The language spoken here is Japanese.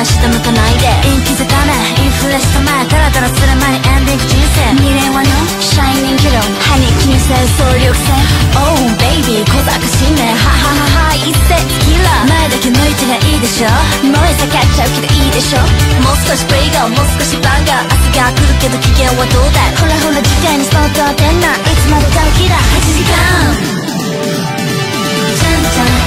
は下向かないで陰気坂めインフレした前ダラダラする前にエンディング人生未練はのシャイニングロ歯に気にせる総力戦 Oh baby 小賢しいねはははは一斉キラー前だけ向いてりゃいいでしょ燃え盛っちゃうけどいいでしょもう少しプレイガーもう少しバンガー明日が来るけど期限はどうだいほらほら時間にストーンと当てんないつまでだキラー8時間ちゃんちゃん